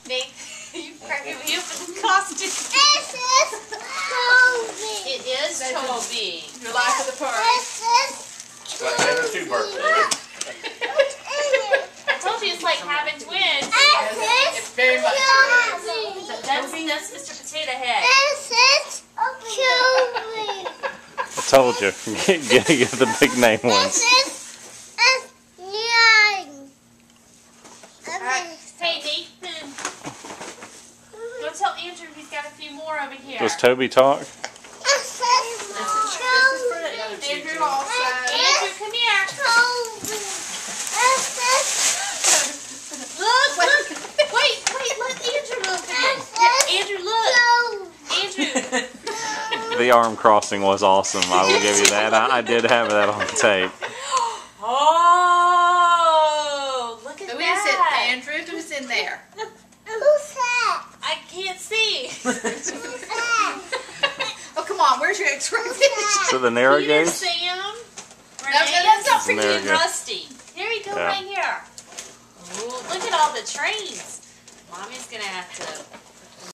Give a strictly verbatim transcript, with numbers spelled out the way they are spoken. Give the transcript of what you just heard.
Nate, you cracking me up with the costume. This is Toby. It is Toby. Your life of the party. This is Like having two birthdays. I told you it's like having twins. It's very much Toby. That's, that's Mister Potato Head. This is Toby. I told you. Get, get, get the big name ones. This is a nine. Alright, hey Nathan. Go tell Andrew he's got a few more over here. Does Toby talk? This is Toby. Andrew also. Andrew, come here. Toby. This is Look, look. Wait, wait, let Andrew look again. Here, Andrew, look. Toby. Andrew. The arm crossing was awesome. I will give you that. I, I did have that on tape. Oh, look at Who is that. it, Andrew? Who's in there? Who's that? I can't see. Who's that? Oh, come on. Where's your X-ray vision? So the narrow Peter, gaze? Sam, No, Renee, no, that's not Ricky, There and you go. Rusty. Here you go, Yeah. right here. Ooh, look at all the trains. Mommy's gonna have to